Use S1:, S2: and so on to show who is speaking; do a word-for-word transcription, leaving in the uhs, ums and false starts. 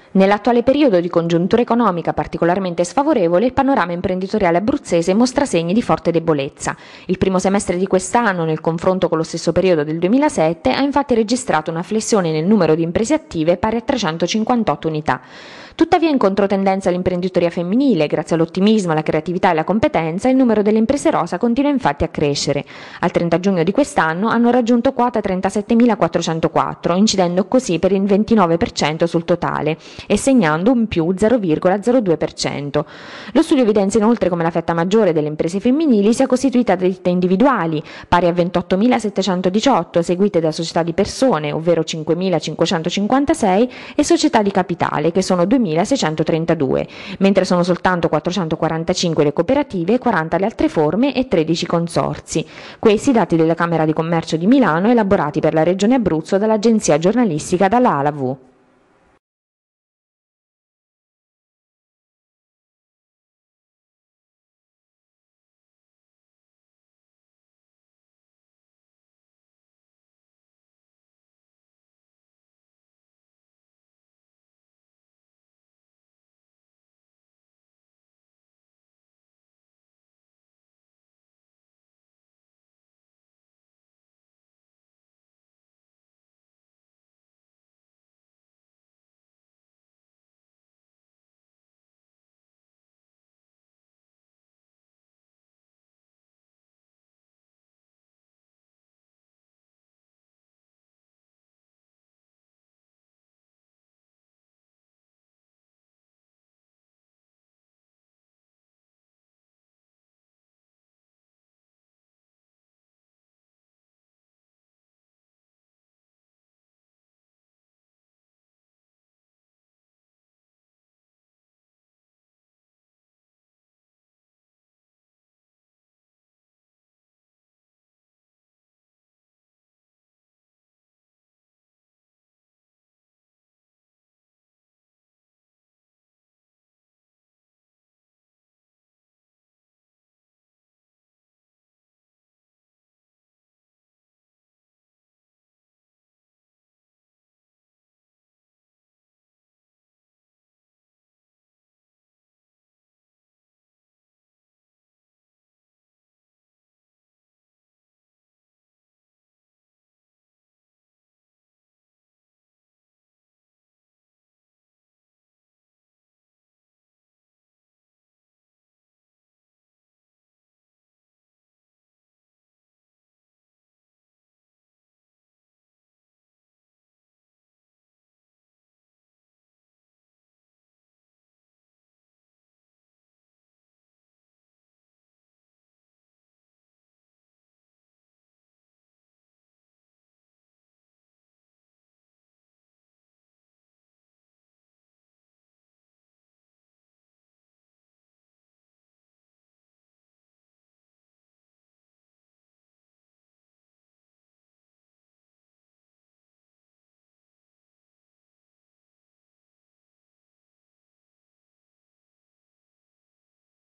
S1: Nell'attuale periodo di congiuntura economica particolarmente sfavorevole, il panorama imprenditoriale abruzzese mostra segni di forte debolezza. Il primo semestre di quest'anno, nel confronto con lo stesso periodo del duemilasette, ha infatti registrato una flessione nel numero di imprese attive pari a trecentocinquantotto unità. Tuttavia, in controtendenza all'imprenditoria femminile, grazie all'ottimismo, alla creatività e alla competenza, il numero delle imprese rosa continua infatti a crescere. Al trenta giugno di quest'anno hanno raggiunto quota trentasettemilaquattrocentoquattro, incidendo così per il ventinove per cento sul totale e segnando un più zero virgola zero due per cento. Lo studio evidenzia inoltre come la fetta maggiore delle imprese femminili sia costituita da ditte individuali, pari a ventottomilasettecentodiciotto, seguite da società di persone, ovvero cinquemilacinquecentocinquantasei, e società di capitale, che sono duemilaseicentotrentadue, mentre sono soltanto quattrocentoquarantacinque le cooperative, quaranta le altre forme e tredici consorzi. Questi dati della Camera di Commercio di Milano, elaborati per la Regione Abruzzo dall'agenzia giornalistica dalla A L A V.